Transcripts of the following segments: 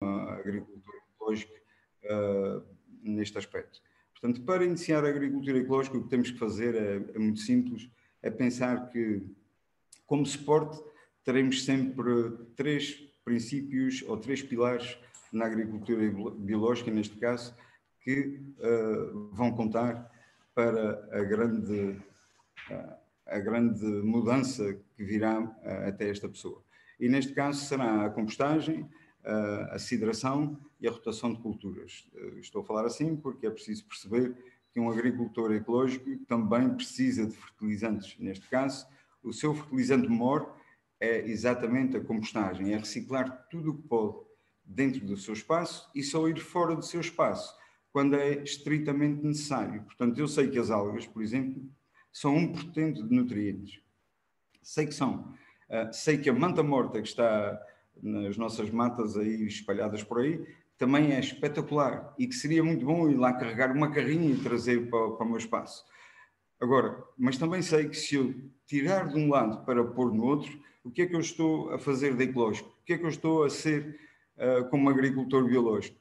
a agricultura ecológica neste aspecto. Portanto, para iniciar a agricultura ecológica, o que temos que fazer é muito simples, é pensar que, como suporte, teremos sempre 3 princípios ou 3 pilares na agricultura biológica, neste caso, que vão contar para a grande mudança que virá até esta pessoa. E neste caso será a compostagem, a sidração e a rotação de culturas. Estou a falar assim porque é preciso perceber que um agricultor ecológico também precisa de fertilizantes. Neste caso, o seu fertilizante maior é exatamente a compostagem, é reciclar tudo o que pode dentro do seu espaço e só ir fora do seu espaço quando é estritamente necessário. Portanto, eu sei que as algas, por exemplo, são 1% de nutrientes. Sei que são. Sei que a manta morta que está nas nossas matas aí espalhadas por aí também é espetacular e que seria muito bom ir lá carregar uma carrinha e trazer para o meu espaço. Agora, mas também sei que se eu tirar de um lado para pôr no outro, o que é que eu estou a fazer de ecológico? O que é que eu estou a ser como agricultor biológico?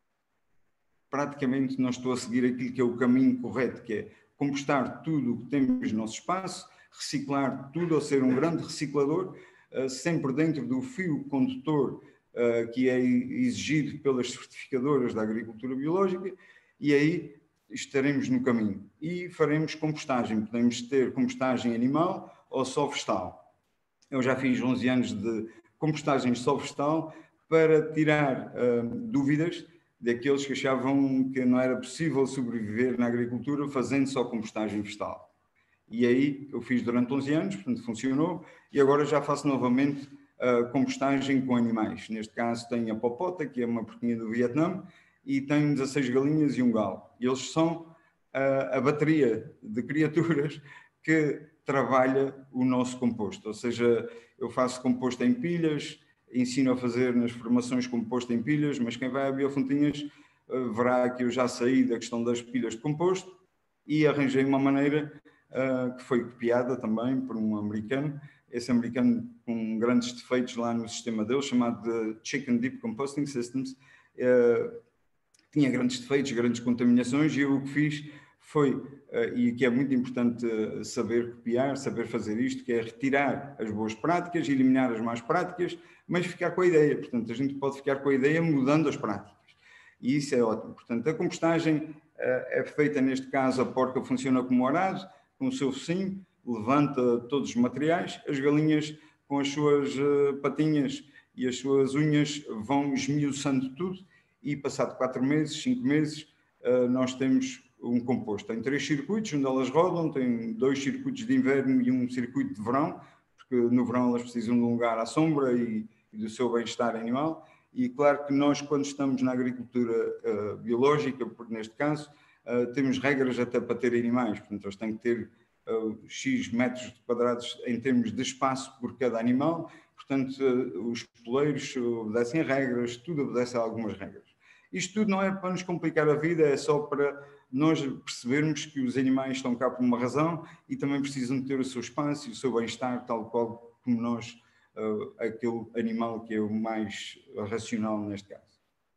Praticamente não estou a seguir aquilo que é o caminho correto, que é compostar tudo o que temos no nosso espaço, reciclar tudo, ou ser um grande reciclador, sempre dentro do fio condutor que é exigido pelas certificadoras da agricultura biológica, e aí estaremos no caminho. E faremos compostagem. Podemos ter compostagem animal ou só vegetal. Eu já fiz 11 anos de compostagem só vegetal para tirar dúvidas daqueles que achavam que não era possível sobreviver na agricultura fazendo só compostagem vegetal. E aí eu fiz durante 11 anos, portanto funcionou, e agora já faço novamente a compostagem com animais. Neste caso tenho a popota, que é uma porquinha do Vietnã, e tenho 16 galinhas e um galo. E eles são a bateria de criaturas que trabalha o nosso composto. Ou seja, eu faço composto em pilhas, ensino a fazer nas formações composto em pilhas, mas quem vai a Biofontinhas verá que eu já saí da questão das pilhas de composto e arranjei uma maneira que foi copiada também por um americano, esse americano com grandes defeitos lá no sistema dele, chamado de Chicken Deep Composting Systems, tinha grandes defeitos, grandes contaminações, e eu o que fiz foi, e que é muito importante saber copiar, saber fazer isto, que é retirar as boas práticas, eliminar as más práticas, mas ficar com a ideia. Portanto, a gente pode ficar com a ideia mudando as práticas. E isso é ótimo. Portanto, a compostagem é feita, neste caso, a porca funciona como arado, com o seu focinho, levanta todos os materiais, as galinhas com as suas patinhas e as suas unhas vão esmiuçando tudo e passado 4 meses, 5 meses, nós temos um composto. Tem 3 circuitos onde elas rodam, tem 2 circuitos de inverno e um circuito de verão, porque no verão elas precisam de um lugar à sombra e do seu bem-estar animal. E claro que nós, quando estamos na agricultura biológica, porque neste caso, temos regras até para ter animais, portanto eles têm que ter X metros quadrados em termos de espaço por cada animal, portanto os poleiros obedecem a regras, tudo obedece a algumas regras. Isto tudo não é para nos complicar a vida, é só para nós percebermos que os animais estão cá por uma razão e também precisam ter o seu espaço e o seu bem-estar, tal qual como nós, aquele animal que é o mais racional neste caso.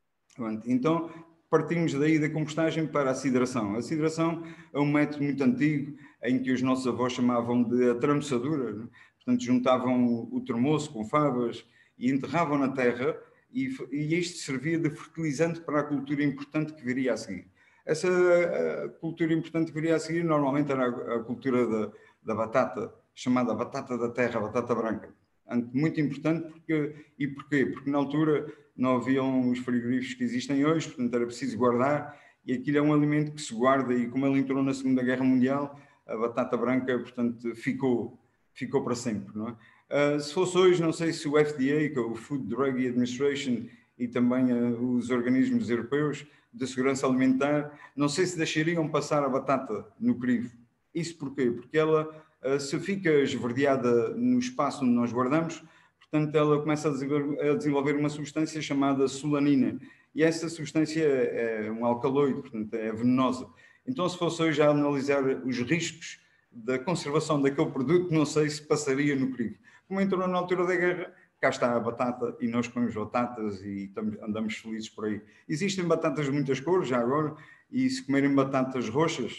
Então, partimos daí da compostagem para a sidração. A sidração é um método muito antigo em que os nossos avós chamavam de atramossadura, né? Portanto, juntavam o termoço com favas e enterravam na terra e isto servia de fertilizante para a cultura importante que viria a seguir. Essa cultura importante que viria a seguir normalmente era a cultura da batata, chamada batata da terra, batata branca. Muito importante porquê? Porque na altura não haviam os frigoríficos que existem hoje, portanto era preciso guardar, e aquilo é um alimento que se guarda, e como ele entrou na Segunda Guerra Mundial, a batata branca, portanto, ficou para sempre, não é? Se fosse hoje, não sei se o FDA, que é o Food Drug Administration, e também os organismos europeus de segurança alimentar, não sei se deixariam passar a batata no crivo. Isso porquê? Porque ela, se fica esverdeada no espaço onde nós guardamos, portanto, ela começa a desenvolver uma substância chamada solanina. E essa substância é um alcaloide, portanto, é venenosa. Então, se fosse hoje a analisar os riscos da conservação daquele produto, não sei se passaria no crivo. Como entrou na altura da guerra, cá está a batata e nós comemos batatas e andamos felizes por aí. Existem batatas de muitas cores já agora, e se comerem batatas roxas,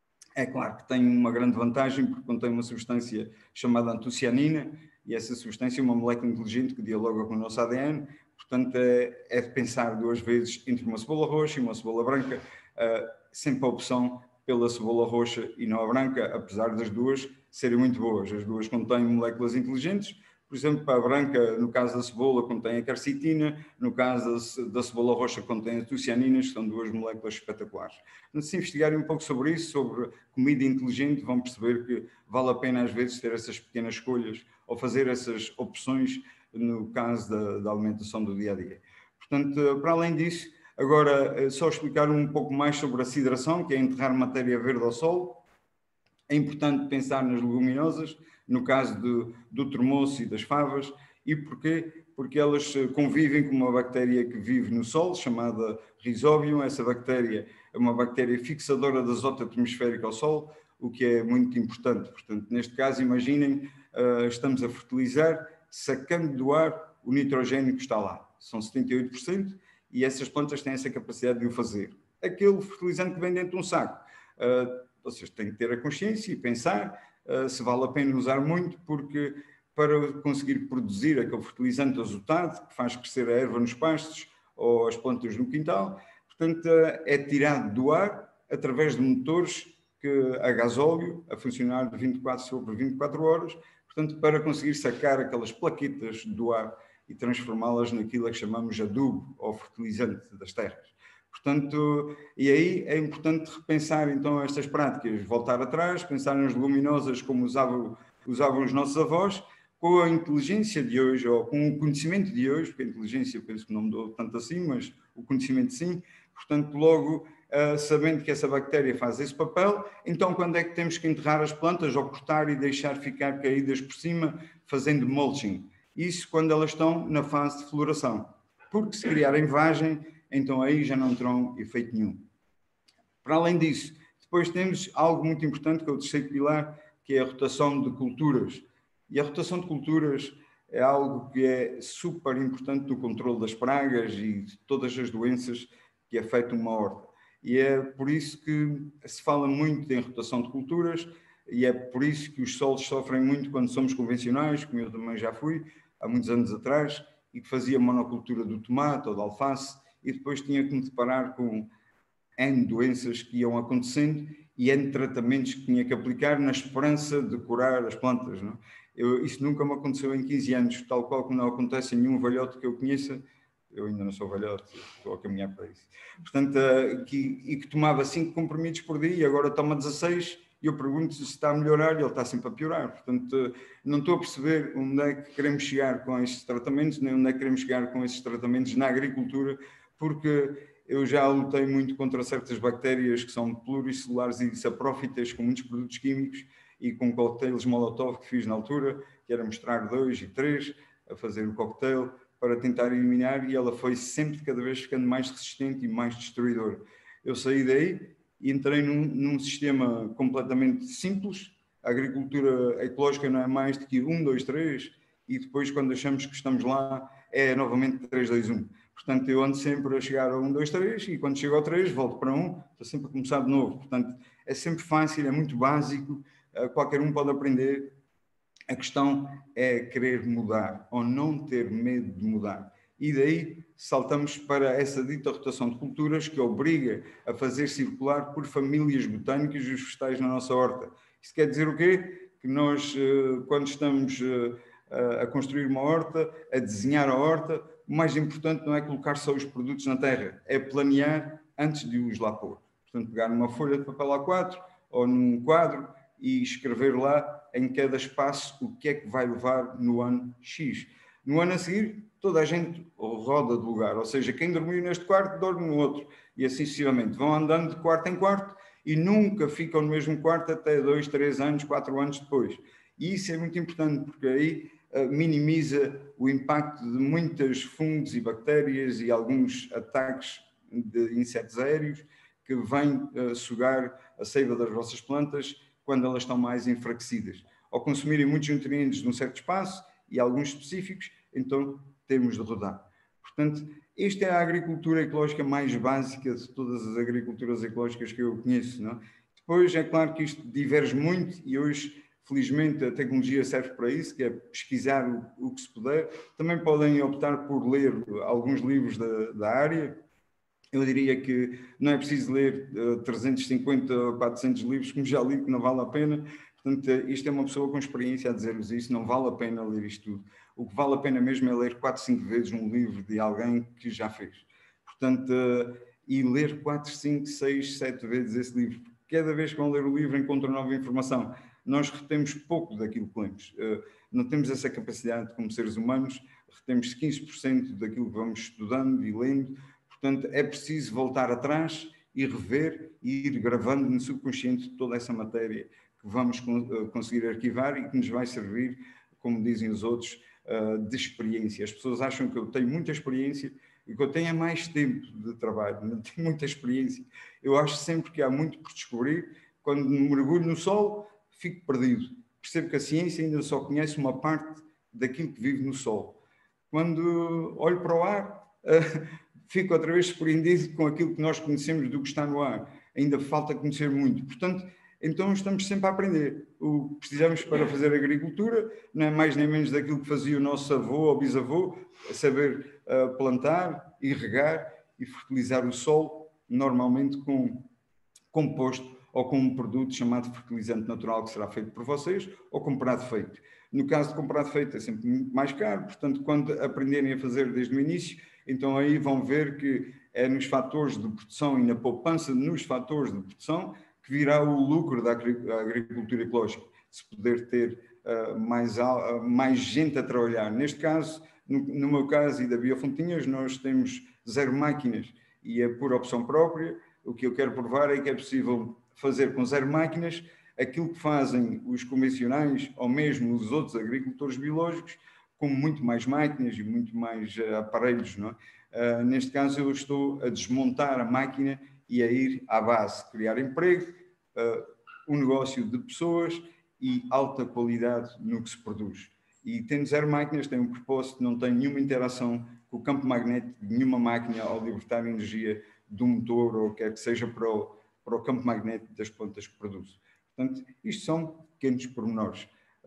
é claro que tem uma grande vantagem porque contém uma substância chamada antocianina, e essa substância é uma molécula inteligente que dialoga com o nosso ADN, portanto é de pensar duas vezes entre uma cebola roxa e uma cebola branca, sempre a opção pela cebola roxa e não a branca, apesar das duas serem muito boas. As duas contêm moléculas inteligentes. Por exemplo, a branca, no caso da cebola, contém a quercetina, no caso da cebola roxa, contém as antocianinas, que são duas moléculas espetaculares. Então, se investigarem um pouco sobre isso, sobre comida inteligente, vão perceber que vale a pena às vezes ter essas pequenas escolhas ou fazer essas opções no caso da alimentação do dia a dia. Portanto, para além disso, agora só explicar um pouco mais sobre a sidração, que é enterrar matéria verde ao solo. É importante pensar nas leguminosas, no caso do termoço e das favas. E porquê? Porque elas convivem com uma bactéria que vive no solo, chamada Rhizobium. Essa bactéria é uma bactéria fixadora de azoto atmosférico ao solo, o que é muito importante. Portanto, neste caso, imaginem, estamos a fertilizar, sacando do ar o nitrogênio que está lá. São 78%, e essas plantas têm essa capacidade de o fazer. Aquele fertilizante que vem dentro de um saco. Vocês têm que ter a consciência e pensar se vale a pena usar muito, porque para conseguir produzir aquele fertilizante azotado que faz crescer a erva nos pastos ou as plantas no quintal, portanto, é tirado do ar através de motores a gasóleo a funcionar de 24 sobre 24 horas, portanto, para conseguir sacar aquelas plaquetas do ar e transformá-las naquilo que chamamos adubo ou fertilizante das terras. Portanto, e aí é importante repensar então estas práticas, voltar atrás, pensar nas leguminosas como usavam os nossos avós, com a inteligência de hoje, ou com o conhecimento de hoje, porque a inteligência penso que não mudou tanto assim, mas o conhecimento sim, portanto logo sabendo que essa bactéria faz esse papel, então quando é que temos que enterrar as plantas ou cortar e deixar ficar caídas por cima, fazendo mulching? Isso quando elas estão na fase de floração, porque se criarem vagem, então aí já não terão efeito nenhum. Para além disso, depois temos algo muito importante, que é o terceiro pilar, que é a rotação de culturas. E a rotação de culturas é algo que é super importante no controle das pragas e de todas as doenças que afetam uma horta. E é por isso que se fala muito em rotação de culturas, e é por isso que os solos sofrem muito quando somos convencionais, como eu também já fui, há muitos anos atrás, e que fazia monocultura do tomate ou da alface, e depois tinha que me deparar com N doenças que iam acontecendo e N tratamentos que tinha que aplicar na esperança de curar as plantas. Não? Isso nunca me aconteceu em 15 anos, tal qual que não acontece em nenhum velhote que eu conheça. Eu ainda não sou velhote, estou a caminhar para isso. Portanto, que tomava 5 comprimidos por dia e agora toma 16, e eu pergunto se está a melhorar e ele está sempre a piorar. Portanto, não estou a perceber onde é que queremos chegar com estes tratamentos, nem onde é que queremos chegar com estes tratamentos na agricultura, porque eu já lutei muito contra certas bactérias que são pluricelulares e saprófitas, com muitos produtos químicos, e com coquetéis Molotov que fiz na altura, que era mostrar 2 e 3 a fazer o coquetel para tentar eliminar, e ela foi sempre cada vez ficando mais resistente e mais destruidora. Eu saí daí e entrei num sistema completamente simples. A agricultura ecológica não é mais do que 1, 2, 3, e depois quando achamos que estamos lá é novamente 3, 2, 1. Portanto, eu ando sempre a chegar a 1, 2, 3, e quando chego ao 3 volto para 1, estou sempre a começar de novo. Portanto, é sempre fácil, é muito básico, qualquer um pode aprender. A questão é querer mudar ou não ter medo de mudar. E daí saltamos para essa dita rotação de culturas que obriga a fazer circular por famílias botânicas os vegetais na nossa horta. Isso quer dizer o quê? Que nós, quando estamos a construir uma horta, a desenhar a horta, o mais importante não é colocar só os produtos na terra, é planear antes de os lá pôr. Portanto, pegar numa folha de papel A4 ou num quadro e escrever lá em cada espaço o que é que vai levar no ano X. No ano a seguir, toda a gente roda de lugar, ou seja, quem dormiu neste quarto, dorme no outro, e assim sucessivamente. Vão andando de quarto em quarto e nunca ficam no mesmo quarto até 2, 3 anos, 4 anos depois. E isso é muito importante, porque aí minimiza o impacto de muitos fungos e bactérias e alguns ataques de insetos aéreos que vêm sugar a seiva das vossas plantas quando elas estão mais enfraquecidas. Ao consumirem muitos nutrientes num certo espaço e alguns específicos, então temos de rodar. Portanto, esta é a agricultura ecológica mais básica de todas as agriculturas ecológicas que eu conheço, não é? Depois, é claro que isto diverge muito e hoje, felizmente, a tecnologia serve para isso, que é pesquisar o que se puder. Também podem optar por ler alguns livros da área. Eu diria que não é preciso ler 350 ou 400 livros, como já li, que não vale a pena. Portanto, isto é uma pessoa com experiência a dizer-vos isso, não vale a pena ler isto tudo. O que vale a pena mesmo é ler 4, 5 vezes um livro de alguém que já fez. Portanto, e ler 4, 5, 6, 7 vezes esse livro. Cada vez que vão ler o livro encontram nova informação. Nós retemos pouco daquilo que lemos. Não temos essa capacidade como seres humanos, retemos 15% daquilo que vamos estudando e lendo. Portanto, é preciso voltar atrás e rever e ir gravando no subconsciente toda essa matéria que vamos conseguir arquivar e que nos vai servir, como dizem os outros, de experiência. As pessoas acham que eu tenho muita experiência e que eu tenho mais tempo de trabalho, não tenho muita experiência. Eu acho sempre que há muito por descobrir. Quando mergulho no solo, fico perdido. Percebo que a ciência ainda só conhece uma parte daquilo que vive no solo. Quando olho para o ar, fico outra vez surpreendido com aquilo que nós conhecemos do que está no ar. Ainda falta conhecer muito. Portanto, então estamos sempre a aprender. O que precisamos para fazer agricultura não é mais nem menos daquilo que fazia o nosso avô ou bisavô, saber plantar, irrigar e fertilizar o solo, normalmente com composto ou com um produto chamado fertilizante natural que será feito por vocês ou comprado feito. No caso de comprado feito é sempre muito mais caro, portanto, quando aprenderem a fazer desde o início, então aí vão ver que é nos fatores de produção e na poupança nos fatores de produção que virá o lucro da agricultura ecológica, se poder ter mais gente a trabalhar. Neste caso, no meu caso e da Biofontinhas, nós temos 0 máquinas e é por opção própria. O que eu quero provar é que é possível fazer com 0 máquinas aquilo que fazem os convencionais ou mesmo os outros agricultores biológicos, com muito mais máquinas e muito mais aparelhos, não é? Neste caso, eu estou a desmontar a máquina e a ir à base, criar emprego, um negócio de pessoas e alta qualidade no que se produz. E tendo 0 máquinas, tem um propósito, não tem nenhuma interação com o campo magnético de nenhuma máquina ao libertar energia do motor ou quer que seja para o campo magnético das plantas que produz. Portanto, isto são pequenos pormenores.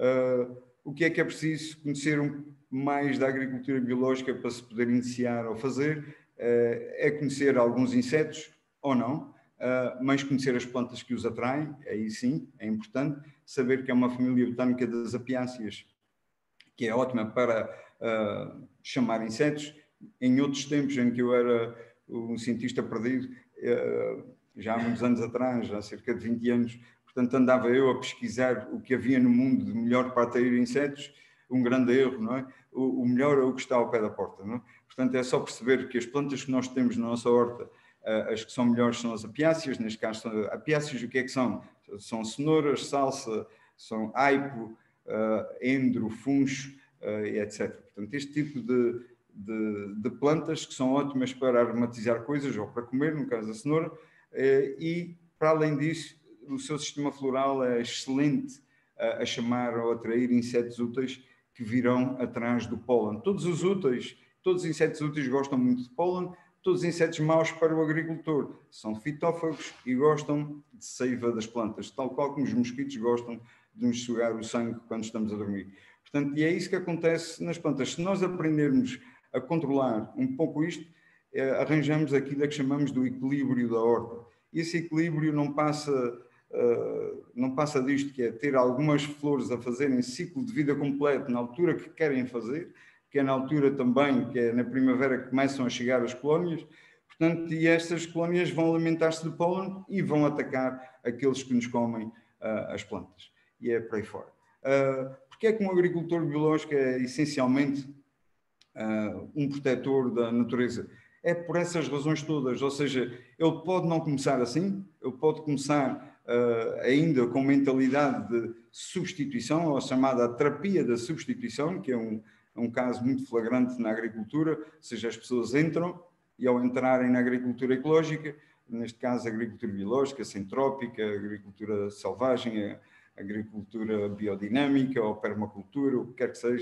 O que é preciso conhecer mais da agricultura biológica para se poder iniciar ou fazer? É conhecer alguns insetos ou não, mas conhecer as plantas que os atraem, aí sim, é importante. Saber que é uma família botânica das apiáceas, que é ótima para chamar insetos. Em outros tempos em que eu era um cientista perdido, já há muitos anos atrás, há cerca de 20 anos, portanto andava eu a pesquisar o que havia no mundo de melhor para atrair insetos, um grande erro, não é? O melhor é o que está ao pé da porta, não é? Portanto é só perceber que as plantas que nós temos na nossa horta, as que são melhores são as apiáceas, neste caso apiáceas o que é que são? São cenouras, salsa, são aipo, endro, funcho, etc. Portanto este tipo de plantas que são ótimas para aromatizar coisas ou para comer, no caso da cenoura, e para além disso o seu sistema floral é excelente a chamar ou atrair insetos úteis que virão atrás do pólen. Todos os insetos úteis gostam muito de pólen, todos os insetos maus para o agricultor são fitófagos e gostam de seiva das plantas, tal qual como os mosquitos gostam de nos sugar o sangue quando estamos a dormir. Portanto, e é isso que acontece nas plantas. Se nós aprendermos a controlar um pouco isto, arranjamos aquilo que chamamos do equilíbrio da horta. E esse equilíbrio não passa disto, que é ter algumas flores a fazerem ciclo de vida completo na altura que querem fazer, que é na altura também, que é na primavera que começam a chegar as colónias, portanto, e estas colónias vão alimentar-se de pólen e vão atacar aqueles que nos comem as plantas. E é por aí fora. Porque é que um agricultor biológico é essencialmente um protetor da natureza? É por essas razões todas, ou seja, ele pode não começar assim, ele pode começar ainda com mentalidade de substituição, ou chamada terapia da substituição, que é um caso muito flagrante na agricultura, ou seja, as pessoas entram e ao entrarem na agricultura ecológica, neste caso a agricultura biológica, centrópica, a agricultura selvagem, a agricultura biodinâmica ou permacultura, o que quer que seja,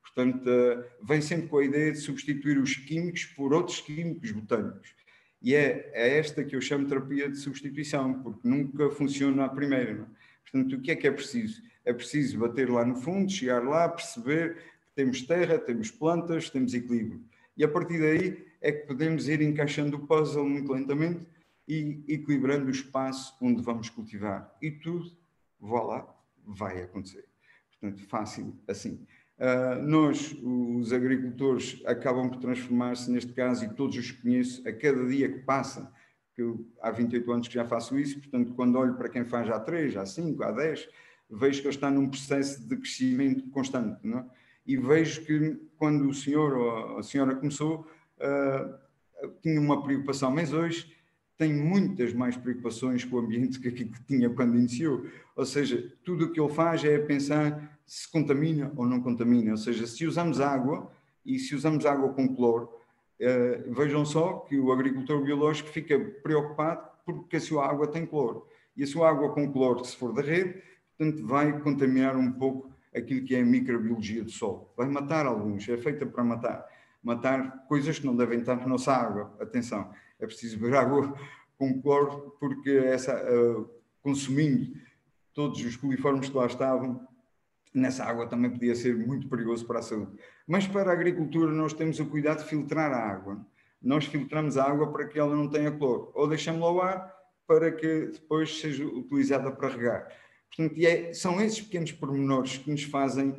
Portanto, vem sempre com a ideia de substituir os químicos por outros químicos botânicos. E é esta que eu chamo de terapia de substituição, porque nunca funciona à primeira. Não? Portanto, o que é preciso? É preciso bater lá no fundo, chegar lá, perceber que temos terra, temos plantas, temos equilíbrio. E a partir daí é que podemos ir encaixando o puzzle muito lentamente e equilibrando o espaço onde vamos cultivar. E tudo, vá lá, vai acontecer. Portanto, fácil assim. Nós, os agricultores, acabam por transformar-se neste caso, e todos os conheço, a cada dia que passa, que eu, há 28 anos que já faço isso, portanto, quando olho para quem faz há 3, há 5, há 10, vejo que ele está num processo de crescimento constante, não é? E vejo que quando o senhor ou a senhora começou, tinha uma preocupação, mas hoje tem muitas mais preocupações com o ambiente que aquilo que tinha quando iniciou. Ou seja, tudo o que ele faz é pensar se contamina ou não contamina. Ou seja, se usamos água, e se usamos água com cloro, vejam só que o agricultor biológico fica preocupado porque a sua água tem cloro. E a sua água com cloro, se for da rede, portanto, vai contaminar um pouco aquilo que é a microbiologia do solo. Vai matar alguns, é feita para matar coisas que não devem estar na nossa água. Atenção, é preciso beber água com cloro, porque consumindo todos os coliformes que lá estavam, nessa água também podia ser muito perigoso para a saúde. Mas para a agricultura nós temos o cuidado de filtrar a água. Nós filtramos a água para que ela não tenha cloro, ou deixamos-la ao ar para que depois seja utilizada para regar. Portanto, são esses pequenos pormenores que nos fazem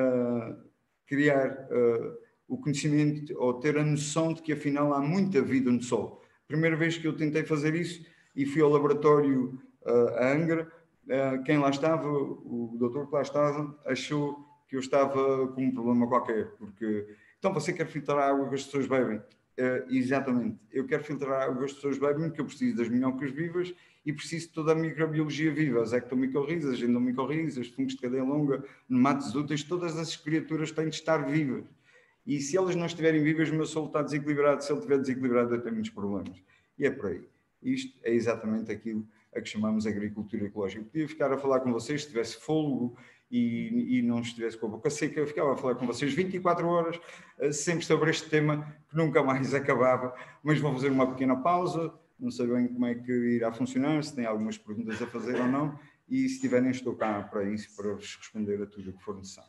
criar o conhecimento ou ter a noção de que afinal há muita vida no solo. Primeira vez que eu tentei fazer isso e fui ao laboratório a Angra, quem lá estava, o doutor que lá estava, achou que eu estava com um problema qualquer, porque então você quer filtrar a água que as pessoas bebem? Exatamente, eu quero filtrar a água que as pessoas bebem porque eu preciso das minhocas vivas e preciso de toda a microbiologia viva, as ectomicorrizas, as endomicorrizas, fungos de cadeia longa, nematos úteis, todas essas criaturas têm de estar vivas. E se elas não estiverem vivas, o meu solo está desequilibrado. Se ele estiver desequilibrado, eu tenho muitos problemas. E é por aí. Isto é exatamente aquilo a que chamamos agricultura ecológica. Eu podia ficar a falar com vocês se tivesse fôlego e não estivesse com a boca seca. Eu ficava a falar com vocês 24 horas, sempre sobre este tema, que nunca mais acabava. Mas vou fazer uma pequena pausa. Não sei bem como é que irá funcionar, se têm algumas perguntas a fazer ou não. E se tiverem, estou cá para isso, para vos responder a tudo o que for necessário.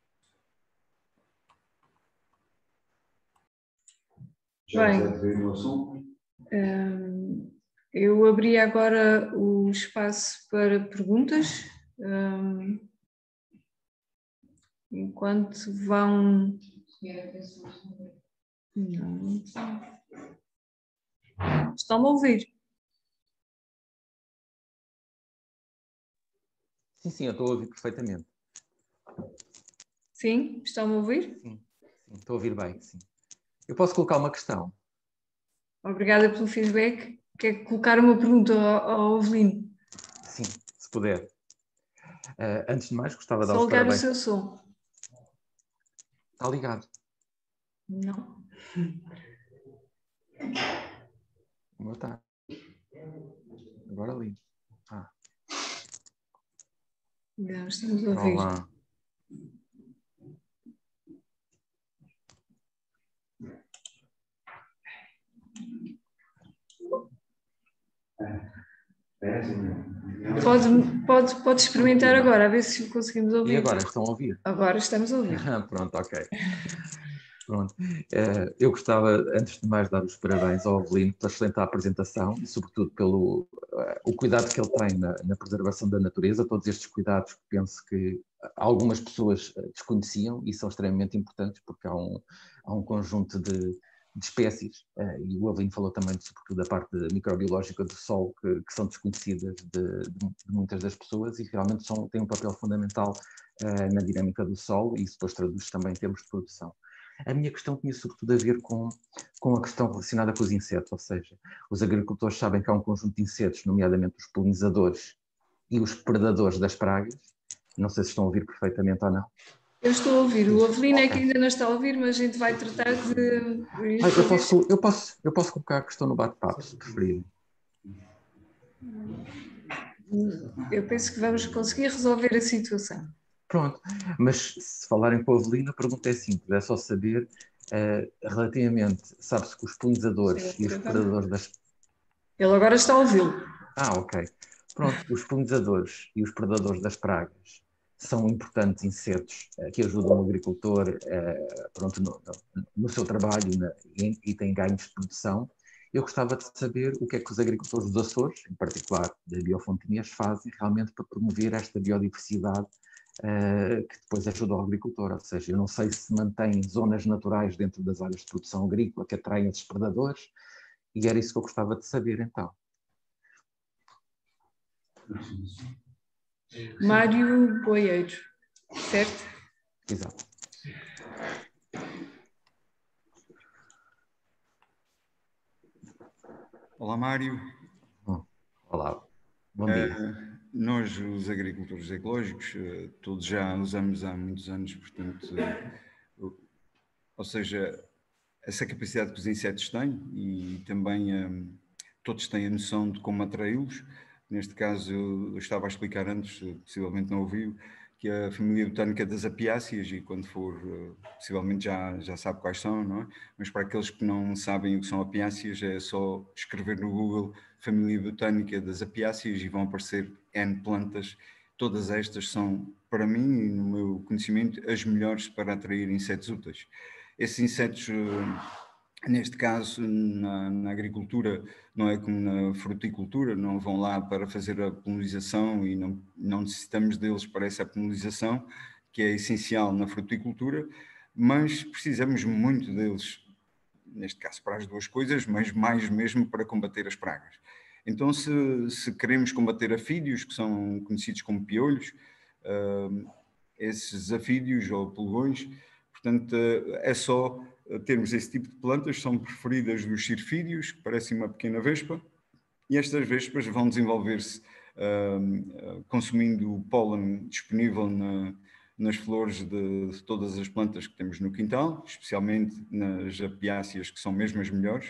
Bem, eu abri agora o espaço para perguntas. Enquanto vão... Não. Estão a ouvir? Sim, eu estou a ouvir perfeitamente. Sim? Estão a ouvir? Sim, estou a ouvir bem, sim. Eu posso colocar uma questão? Obrigada pelo feedback. Quer colocar uma pergunta ao Avelino? Sim, se puder. Antes de mais, gostava de dar Só os ligar parabéns. o seu som. Está ligado? Não. O meu está. Agora ligo. Não, estamos a ouvir. Olá. Pode experimentar agora, a ver se conseguimos ouvir. E agora, estão a ouvir? Agora estamos a ouvir. Pronto, ok. Pronto. Eu gostava, antes de mais, dar os parabéns ao Avelino pela excelente apresentação e, sobretudo, pelo o cuidado que ele tem na preservação da natureza, todos estes cuidados que penso que algumas pessoas desconheciam e são extremamente importantes porque há um conjunto de espécies, e o Avelino falou também, sobretudo, da parte microbiológica do solo, que são desconhecidas de muitas das pessoas e realmente têm um papel fundamental na dinâmica do solo e isso depois traduz também em termos de produção. A minha questão tinha sobretudo a ver com a questão relacionada com os insetos, ou seja, os agricultores sabem que há um conjunto de insetos, nomeadamente os polinizadores e os predadores das pragas. Não sei se estão a ouvir perfeitamente ou não. Eu estou a ouvir. O Avelino é que ainda não está a ouvir, mas a gente vai tratar de... Eu posso colocar a questão no bate-papo, se preferirem. Eu penso que vamos conseguir resolver a situação. Pronto, mas se falarem com a Avelina, a pergunta é simples, é só saber, relativamente, sabe-se que os polinizadores e os predadores das... Ele agora está a ouvi-lo. Ok. Pronto, os polinizadores e os predadores das pragas são importantes insetos que ajudam o agricultor pronto, no seu trabalho e têm ganhos de produção. Eu gostava de saber o que é que os agricultores dos Açores, em particular das biofontanias, fazem realmente para promover esta biodiversidade que depois ajuda o agricultor. Ou seja, eu não sei se mantém zonas naturais dentro das áreas de produção agrícola que atraem esses predadores, e era isso que eu gostava de saber então. Mário Boieiro, certo? Exato. Olá, Mário. Olá, bom dia. Nós, os agricultores ecológicos, todos já usamos há muitos anos, portanto, ou seja, essa capacidade que os insetos têm e também todos têm a noção de como atraí-los. Neste caso, eu estava a explicar antes, possivelmente não ouviu, que a família botânica das apiáceas, e quando for, possivelmente já sabe quais são, não é? Mas para aqueles que não sabem o que são apiáceas, é só escrever no Google família botânica das apiáceas e vão aparecer N plantas. Todas estas são, para mim, e no meu conhecimento, as melhores para atrair insetos úteis. Esses insetos, neste caso, na agricultura, não é como na fruticultura, não vão lá para fazer a polinização e não necessitamos deles para essa polinização, que é essencial na fruticultura, mas precisamos muito deles, neste caso para as duas coisas, mas mais mesmo para combater as pragas. Então, se queremos combater afídeos, que são conhecidos como piolhos, esses afídeos ou pulgões, portanto, é só termos esse tipo de plantas, são preferidas dos cirfídeos, que parecem uma pequena vespa, e estas vespas vão desenvolver-se consumindo o pólen disponível nas flores de todas as plantas que temos no quintal, especialmente nas apiáceas, que são mesmo as melhores,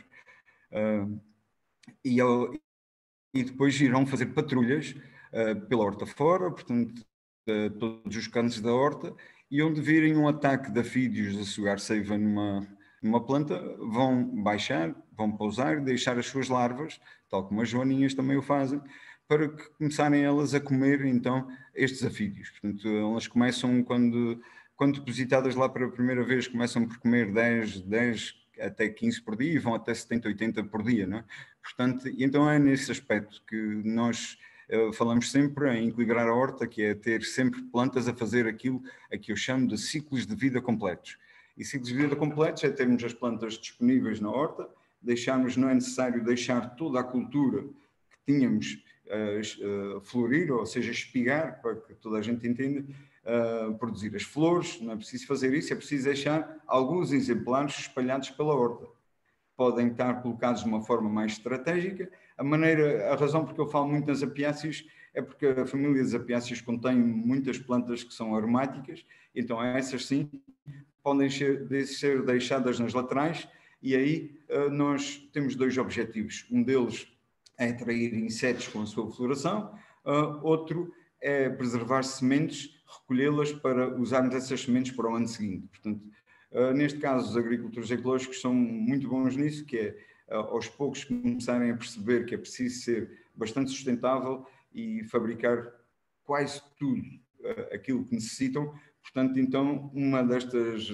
e depois irão fazer patrulhas pela horta fora, portanto, todos os cantos da horta, e onde virem um ataque de afídeos a sugar seiva numa planta, vão baixar, vão pousar, deixar as suas larvas, tal como as joaninhas também o fazem, para que começarem elas a comer, então, estes afídeos. Portanto, elas começam, quando depositadas lá pela primeira vez, começam por comer 10 até 15 por dia e vão até 70, 80 por dia, não é? Portanto, então é nesse aspecto que nós falamos sempre em equilibrar a horta, que é ter sempre plantas a fazer aquilo a que eu chamo de ciclos de vida completos. E ciclos de vida completos é termos as plantas disponíveis na horta, não é necessário deixar toda a cultura que tínhamos florir, ou seja, espigar, para que toda a gente entenda, produzir as flores, não é preciso fazer isso, é preciso deixar alguns exemplares espalhados pela horta. Podem estar colocados de uma forma mais estratégica. A razão porque eu falo muito nas apiáceas é porque a família das apiáceas contém muitas plantas que são aromáticas, então essas sim podem ser deixadas nas laterais, e aí nós temos dois objetivos. Um deles é atrair insetos com a sua floração, outro é preservar sementes, recolhê-las para usarmos essas sementes para o ano seguinte. Portanto, neste caso, os agricultores ecológicos são muito bons nisso, que é, aos poucos, começarem a perceber que é preciso ser bastante sustentável e fabricar quase tudo aquilo que necessitam. Portanto, então, uma destas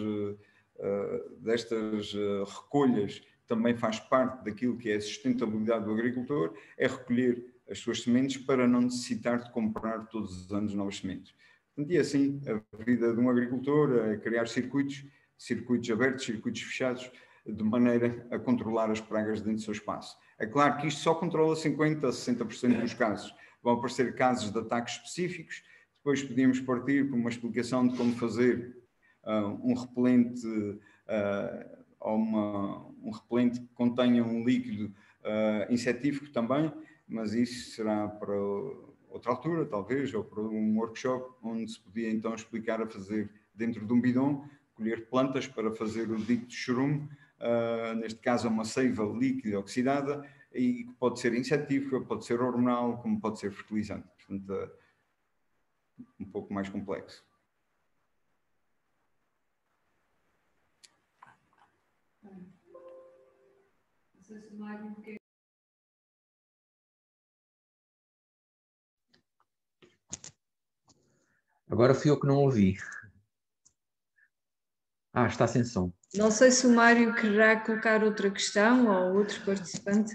recolhas também faz parte daquilo que é a sustentabilidade do agricultor, é recolher as suas sementes para não necessitar de comprar todos os anos novas sementes. Portanto, e assim, a vida de um agricultor é criar circuitos abertos, circuitos fechados, de maneira a controlar as pragas dentro do seu espaço. É claro que isto só controla 50% a 60% dos casos. Vão aparecer casos de ataques específicos, depois podíamos partir para uma explicação de como fazer um repelente ou um repelente que contenha um líquido insetífico também, mas isso será para outra altura, talvez, ou para um workshop, onde se podia então explicar a fazer dentro de um bidão, colher plantas para fazer o dito chorume, neste caso uma seiva líquida oxidada, e que pode ser insetífica, pode ser hormonal, como pode ser fertilizante. Portanto, um pouco mais complexo. Agora fui eu que não ouvi. Está sem som. Não sei se o Mário quererá colocar outra questão ou outro participante.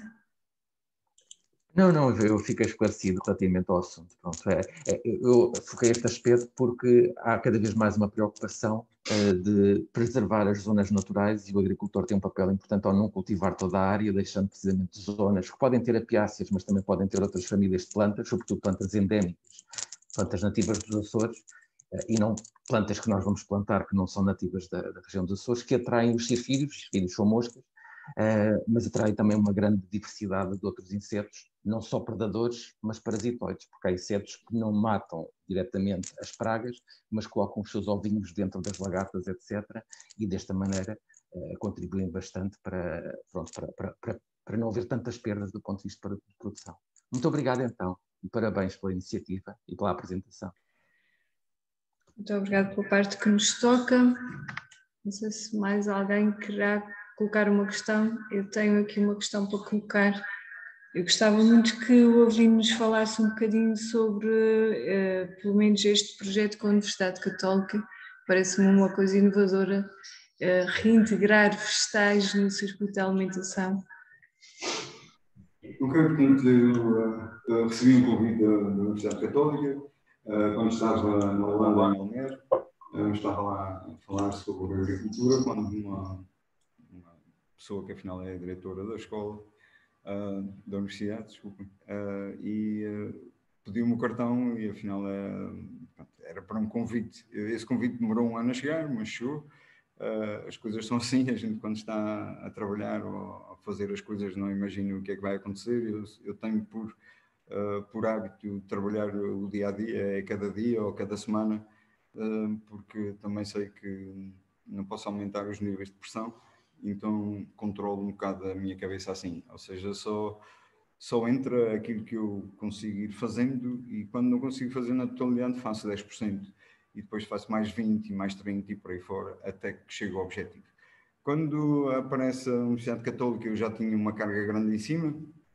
Não, eu fico esclarecido relativamente ao assunto. Pronto, eu foquei este aspecto porque há cada vez mais uma preocupação de preservar as zonas naturais, e o agricultor tem um papel importante ao não cultivar toda a área, deixando precisamente zonas que podem ter apiáceas, mas também podem ter outras famílias de plantas, sobretudo plantas endémicas, plantas nativas dos Açores, e não plantas que nós vamos plantar que não são nativas da região dos Açores, que atraem os cefídeos. Os cefídeos são moscas, mas atrai também uma grande diversidade de outros insetos, não só predadores, mas parasitoides, porque há insetos que não matam diretamente as pragas, mas colocam os seus ovinhos dentro das lagartas, etc., e desta maneira contribuem bastante para não haver tantas perdas do ponto de vista de produção. Muito obrigado, então, e parabéns pela iniciativa e pela apresentação. Muito obrigada pela parte que nos toca. Não sei se mais alguém quererá colocar uma questão. Eu tenho aqui uma questão para colocar. Eu gostava muito que o Avelino nos falasse um bocadinho sobre, pelo menos, este projeto com a Universidade Católica. Parece-me uma coisa inovadora, reintegrar vegetais no circuito da alimentação. Ok, portanto, eu recebi um convite da Universidade Católica, quando estava na Holanda, em Almere. Estava lá a falar sobre agricultura, quando uma pessoa que afinal é a diretora da escola, da universidade, desculpa, pediu-me o cartão e afinal era para um convite. Esse convite demorou um ano a chegar, mas chegou. As coisas são assim, a gente quando está a trabalhar ou a fazer as coisas não imagina o que é que vai acontecer. Eu tenho por hábito trabalhar o dia a dia, cada dia ou cada semana, porque também sei que não posso aumentar os níveis de pressão, então controlo um bocado a minha cabeça assim, ou seja, só entra aquilo que eu consigo ir fazendo, e quando não consigo fazer na totalidade faço 10%, e depois faço mais 20 e mais 30 e por aí fora, até que chego ao objetivo. Quando aparece a Universidade Católica eu já tinha uma carga grande em cima,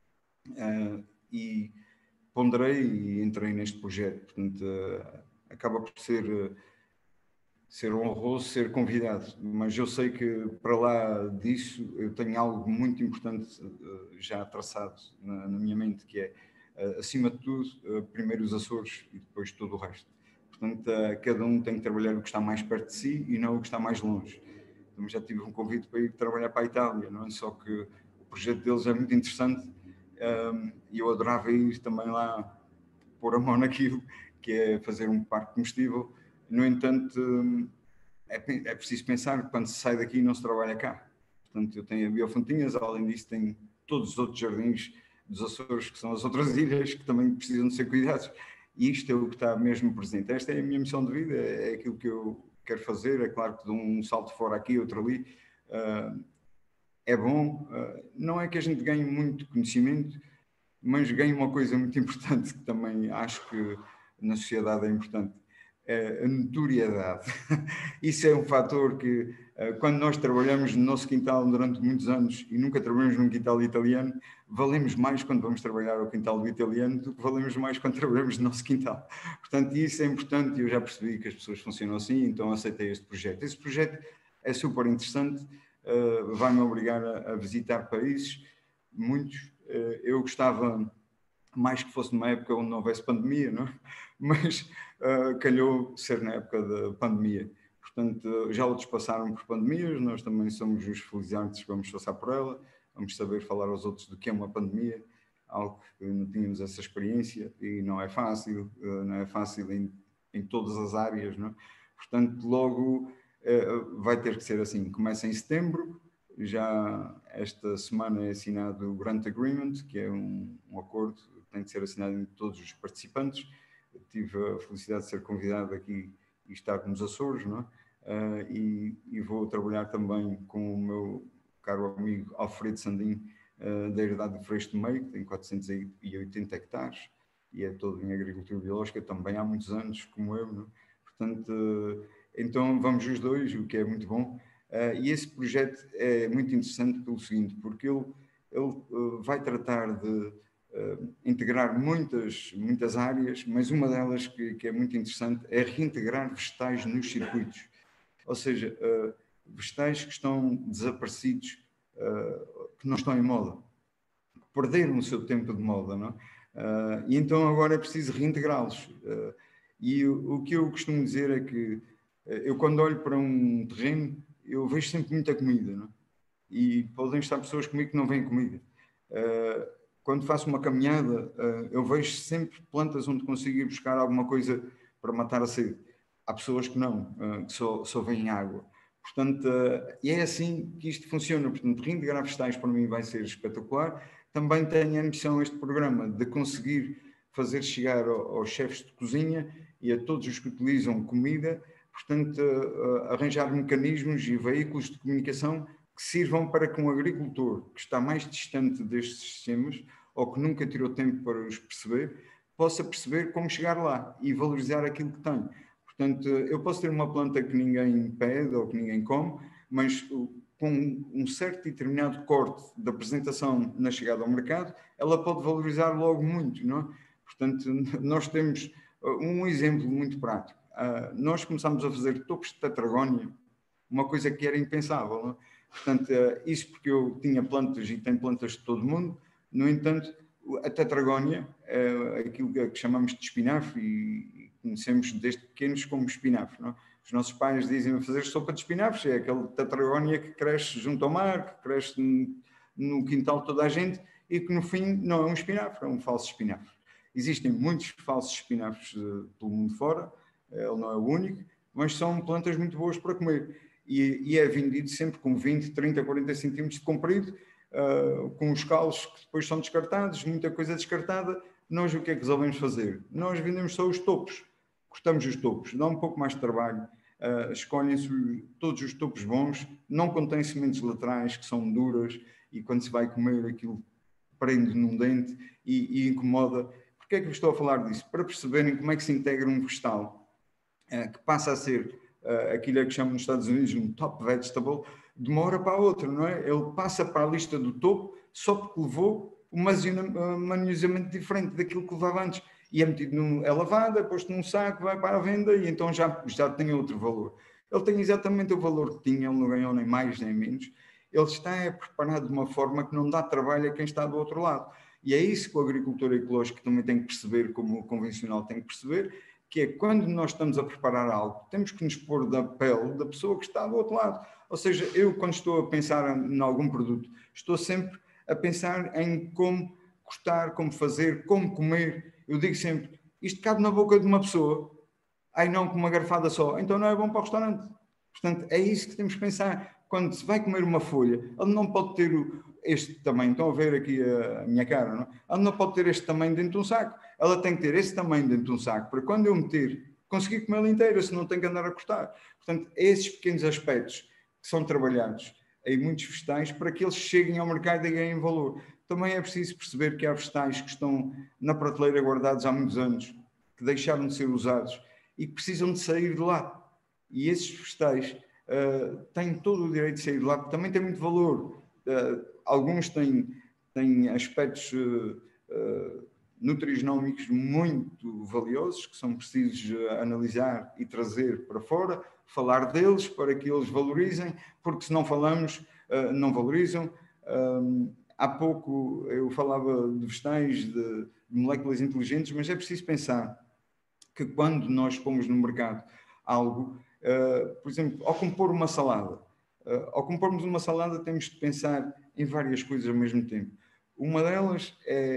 e ponderei e entrei neste projeto, portanto acaba por ser honroso ser convidado, mas eu sei que para lá disso eu tenho algo muito importante já traçado na minha mente, que é, acima de tudo, primeiro os Açores e depois todo o resto. Portanto, cada um tem que trabalhar o que está mais perto de si e não o que está mais longe. Então, já tive um convite para ir trabalhar para a Itália, não é? Só que o projeto deles é muito interessante, e eu adorava ir também lá pôr a mão naquilo, que é fazer um parque comestível. No entanto, é preciso pensar que quando se sai daqui não se trabalha cá. Portanto, eu tenho a Biofontinhas, além disso tenho todos os outros jardins dos Açores, que são as outras ilhas, que também precisam de ser cuidados. E isto é o que está mesmo presente. Esta é a minha missão de vida, é aquilo que eu quero fazer. É claro que dou um salto fora aqui, outro ali. É bom. Não é que a gente ganhe muito conhecimento, mas ganhe uma coisa muito importante, que também acho que na sociedade é importante. A notoriedade. Isso é um fator que, quando nós trabalhamos no nosso quintal durante muitos anos e nunca trabalhamos num quintal italiano, valemos mais quando vamos trabalhar ao quintal do italiano do que valemos mais quando trabalhamos no nosso quintal. Portanto, isso é importante, e eu já percebi que as pessoas funcionam assim, então aceitei este projeto. Esse projeto é super interessante, vai-me obrigar a visitar países, muitos. Eu gostava mais que fosse numa época onde não houvesse pandemia, não é? Mas calhou ser na época da pandemia. Portanto, já outros passaram por pandemias, nós também somos os felizardos que vamos passar por ela, vamos saber falar aos outros do que é uma pandemia, algo que não tínhamos essa experiência, e não é fácil, em todas as áreas, não é? Portanto, logo vai ter que ser assim. Começa em setembro, já esta semana é assinado o Grant Agreement, que é um acordo que tem de ser assinado entre todos os participantes. Eu tive a felicidade de ser convidado aqui e estar nos Açores, não é? E vou trabalhar também com o meu caro amigo Alfredo Sandim, da Herdade de Freixo do Meio, que tem 480 hectares e é todo em agricultura biológica, também há muitos anos, como eu, não é? Portanto, então vamos os dois, o que é muito bom. E esse projeto é muito interessante pelo seguinte, porque ele ele vai tratar de integrar muitas áreas, mas uma delas que é muito interessante é reintegrar vegetais nos circuitos. Ou seja, vegetais que estão desaparecidos, que não estão em moda, que perderam o seu tempo de moda, não é? E então agora é preciso reintegrá-los. E o que eu costumo dizer é que eu, quando olho para um terreno, eu vejo sempre muita comida, não é? E podem estar pessoas comigo que não veem comida. Quando faço uma caminhada, eu vejo sempre plantas onde consigo ir buscar alguma coisa para matar a sede. Há pessoas que não, que só veem água. Portanto, e é assim que isto funciona. Portanto, reintegrar vegetais para mim vai ser espetacular. Também tenho a missão, este programa, de conseguir fazer chegar aos chefes de cozinha e a todos os que utilizam comida, portanto, arranjar mecanismos e veículos de comunicação que sirvam para que um agricultor que está mais distante destes sistemas ou que nunca tirou tempo para os perceber, possa perceber como chegar lá e valorizar aquilo que tem. Portanto, eu posso ter uma planta que ninguém pede ou que ninguém come, mas com um certo e determinado corte da apresentação na chegada ao mercado, ela pode valorizar logo muito, não é? Portanto, nós temos um exemplo muito prático. Nós começámos a fazer topos de tetragónia, uma coisa que era impensável, não é? Portanto, isso porque eu tinha plantas e tenho plantas de todo o mundo. No entanto, a tetragónia é aquilo que chamamos de espinafre e conhecemos desde pequenos como espinafre, não é? Os nossos pais dizem fazer sopa de espinafres, é aquele tetragónia que cresce junto ao mar, que cresce no quintal de toda a gente e que no fim não é um espinafre, é um falso espinafre. Existem muitos falsos espinafres pelo mundo fora, ele não é o único, mas são plantas muito boas para comer. E é vendido sempre com 20, 30, 40 centímetros de comprido, com os calos que depois são descartados, muita coisa descartada. Nós o que é que resolvemos fazer? Nós vendemos só os topos, cortamos os topos, dá um pouco mais de trabalho, escolhem-se todos os topos bons, não contém sementes laterais que são duras e quando se vai comer aquilo prende num dente e incomoda. Porquê é que eu estou a falar disso? Para perceberem como é que se integra um vegetal que passa a ser aquilo que chamam nos Estados Unidos um top vegetable, de uma hora para a outra, não é? Ele passa para a lista do topo só porque levou um manuseamento diferente daquilo que levava antes. E é metido, é lavado, é posto num saco, vai para a venda e então já tem outro valor. Ele tem exatamente o valor que tinha, ele não ganhou nem mais nem menos. Ele está preparado de uma forma que não dá trabalho a quem está do outro lado. E é isso que o agricultor ecológico também tem que perceber, como o convencional tem que perceber, que é quando nós estamos a preparar algo, temos que nos pôr da pele da pessoa que está do outro lado. Ou seja, eu quando estou a pensar em algum produto, estou sempre a pensar em como cortar, como fazer, como comer. Eu digo sempre, isto cabe na boca de uma pessoa, aí não com uma garfada só, então não é bom para o restaurante. Portanto, é isso que temos que pensar. Quando se vai comer uma folha, ele não pode ter este tamanho, estão a ver aqui a minha cara, não? Ela não pode ter este tamanho dentro de um saco, ela tem que ter esse tamanho dentro de um saco, para quando eu meter, conseguir comê-la inteira, senão tem que andar a cortar. Portanto, esses pequenos aspectos que são trabalhados em muitos vegetais para que eles cheguem ao mercado e ganhem valor. Também é preciso perceber que há vegetais que estão na prateleira guardados há muitos anos, que deixaram de ser usados e que precisam de sair de lá. E esses vegetais têm todo o direito de sair de lá, porque também têm muito valor. Alguns têm aspectos nutrigenómicos muito valiosos, que são precisos analisar e trazer para fora, falar deles para que eles valorizem, porque se não falamos, não valorizam. Há pouco eu falava de vegetais, de moléculas inteligentes, mas é preciso pensar que quando nós pomos no mercado algo, por exemplo, ao compor uma salada, ao compormos uma salada temos de pensar em várias coisas ao mesmo tempo. Uma delas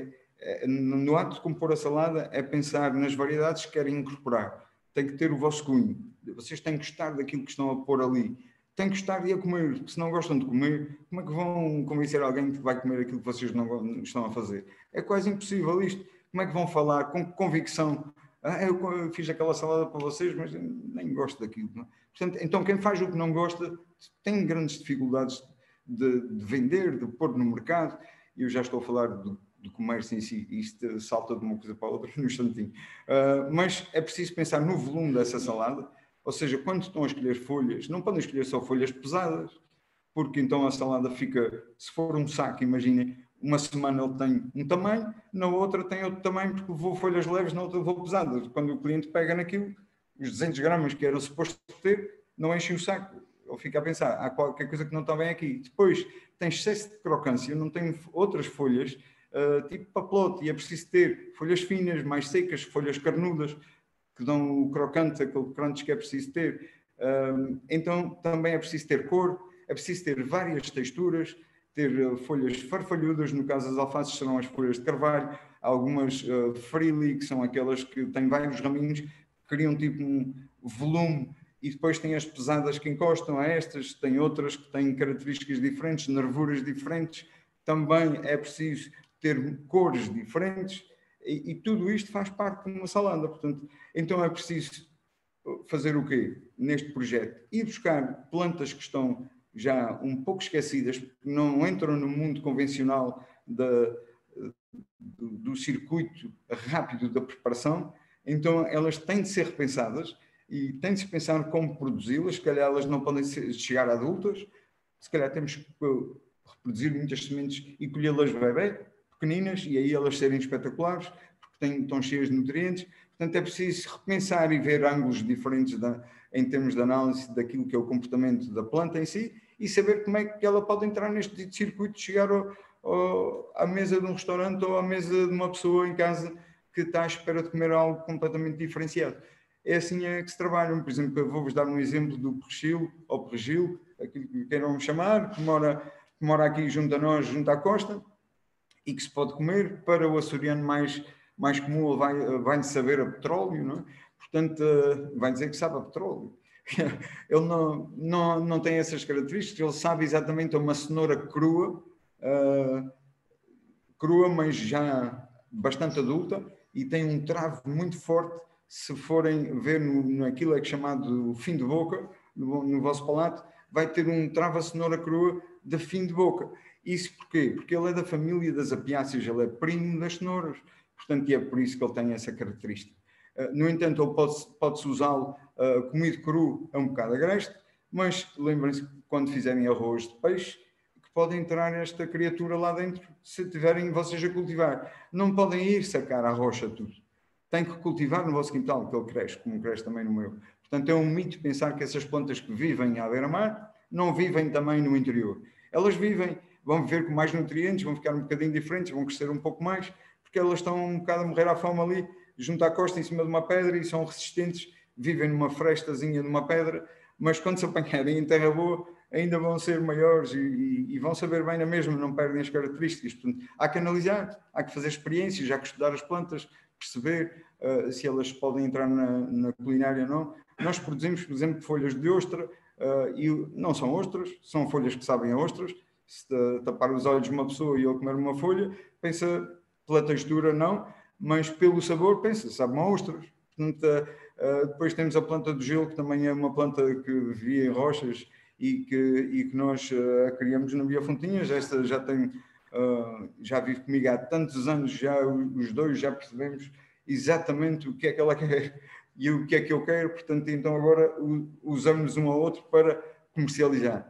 no ato de compor a salada, é pensar nas variedades que querem incorporar. Tem que ter o vosso cunho. Vocês têm que gostar daquilo que estão a pôr ali. Têm que gostar de a comer. Se não gostam de comer, como é que vão convencer alguém que vai comer aquilo que vocês não estão a fazer? É quase impossível isto. Como é que vão falar com convicção? Eu fiz aquela salada para vocês, mas nem gosto daquilo. Não? Portanto, então quem faz o que não gosta tem grandes dificuldades de vender, de pôr no mercado. Eu já estou a falar do comércio em si, isto salta de uma coisa para a outra num instantinho. Mas é preciso pensar no volume dessa salada, ou seja, quando estão a escolher folhas, não podem escolher só folhas pesadas, porque então a salada fica, se for um saco, imaginem, uma semana ele tem um tamanho, na outra tem outro tamanho, porque vou folhas leves, na outra vou pesadas. Quando o cliente pega naquilo, os 200 gramas que era suposto ter, não enchem o saco. Ele fica a pensar, há qualquer coisa que não está bem aqui. Depois, tem excesso de crocância, não tem outras folhas, tipo papelote, e é preciso ter folhas finas, mais secas, folhas carnudas, que dão o crocante, aquele crunch que é preciso ter. Então, também é preciso ter cor, é preciso ter várias texturas, ter folhas farfalhudas, no caso das alfaces serão as folhas de carvalho, algumas frilly, que são aquelas que têm vários raminhos, que criam tipo um volume, e depois tem as pesadas que encostam a estas, tem outras que têm características diferentes, nervuras diferentes, também é preciso ter cores diferentes, e tudo isto faz parte de uma salada, portanto, então é preciso fazer o quê neste projeto? Ir buscar plantas que estão já um pouco esquecidas, porque não entram no mundo convencional do circuito rápido da preparação, então elas têm de ser repensadas e tem de se pensar como produzi-las. Se calhar elas não podem chegar a adultas, se calhar temos que reproduzir muitas sementes e colhê-las bebê, pequeninas, e aí elas serem espetaculares, porque estão cheias de nutrientes. Portanto, é preciso repensar e ver ângulos diferentes em termos de análise daquilo que é o comportamento da planta em si, e saber como é que ela pode entrar neste circuito de chegar à mesa de um restaurante ou à mesa de uma pessoa em casa que está à espera de comer algo completamente diferenciado. É assim que se trabalham. Por exemplo, eu vou-vos dar um exemplo do perchil ou pergil, aquilo que queiram chamar, que mora aqui junto a nós, junto à costa, e que se pode comer. Para o açoriano mais comum, vai-lhe saber a petróleo, não é? Portanto, vai dizer que sabe a petróleo. Ele não tem essas características, ele sabe exatamente uma cenoura crua, mas já bastante adulta, e tem um travo muito forte. Se forem ver naquilo que é chamado fim de boca, no vosso palato, vai ter um travo a cenoura crua de fim de boca. Isso porquê? Porque ele é da família das apiáceas, ele é primo das cenouras, portanto, e é por isso que ele tem essa característica. No entanto, ele pode-se usá-lo comido cru, é um bocado agreste, mas lembrem-se que quando fizerem arroz de peixe, que pode entrar esta criatura lá dentro, se tiverem vocês a cultivar. Não podem ir sacar a rocha tudo. Tem que cultivar no vosso quintal, que ele cresce, como cresce também no meu. Portanto, é um mito pensar que essas plantas que vivem à beira-mar não vivem também no interior. Elas vivem, vão viver com mais nutrientes, vão ficar um bocadinho diferentes, vão crescer um pouco mais, porque elas estão um bocado a morrer à fome ali, junto à costa, em cima de uma pedra, e são resistentes, vivem numa frestazinha de uma pedra, mas quando se apanharem em terra boa, ainda vão ser maiores e vão saber bem na mesma, não perdem as características. Portanto, há que analisar, há que fazer experiências, há que estudar as plantas, perceber se elas podem entrar na culinária ou não. Nós produzimos, por exemplo, folhas de ostra, e não são ostras, são folhas que sabem a ostras. Se tapar os olhos de uma pessoa e ele comer uma folha, pensa pela textura não, mas pelo sabor pensa, sabe uma ostras. Portanto, depois temos a planta do gelo, que também é uma planta que vivia em rochas e que nós criamos no Biofontinhas. Esta já vive comigo há tantos anos, já os dois já percebemos exatamente o que é que ela quer e o que é que eu quero, portanto, então agora usamos um ao outro para comercializar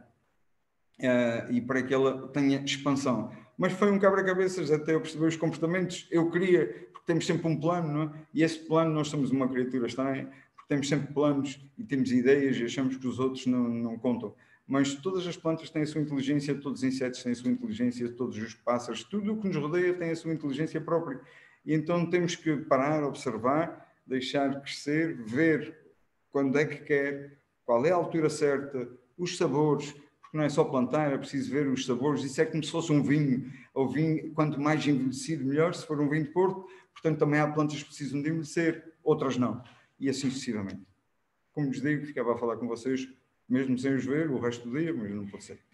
e para que ela tenha expansão. Mas foi um quebra-cabeças até eu perceber os comportamentos. Eu queria, porque temos sempre um plano, não é? E esse plano, nós somos uma criatura estranha, porque temos sempre planos e temos ideias e achamos que os outros não contam. Mas todas as plantas têm a sua inteligência, todos os insetos têm a sua inteligência, todos os pássaros, tudo o que nos rodeia tem a sua inteligência própria. E então temos que parar, observar, deixar crescer, ver quando é que quer, qual é a altura certa, os sabores, porque não é só plantar, é preciso ver os sabores. Isso é como se fosse um vinho, ou vinho, quanto mais envelhecido, melhor, se for um vinho de Porto. Portanto, também há plantas que precisam de envelhecer, outras não, e assim sucessivamente. Como vos digo, ficava a falar com vocês, mesmo sem os ver, o resto do dia, mas não pode ser.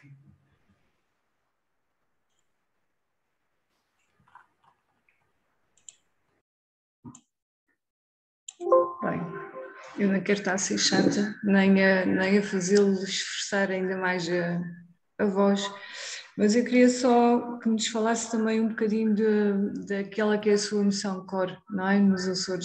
Bem, eu não quero estar a ser chata, nem a fazê-los esforçar ainda mais a voz, mas eu queria só que nos falasse também um bocadinho daquela que é a sua missão core, não é? Nos Açores.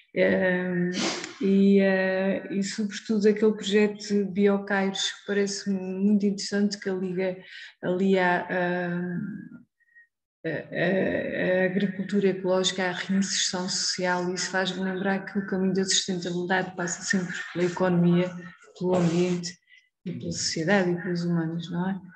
E sobretudo aquele projeto de Biocairos, que parece muito interessante, que liga ali a agricultura ecológica, a reinserção social, e isso faz-me lembrar que o caminho da sustentabilidade passa sempre pela economia, pelo ambiente e pela sociedade e pelos humanos, não é?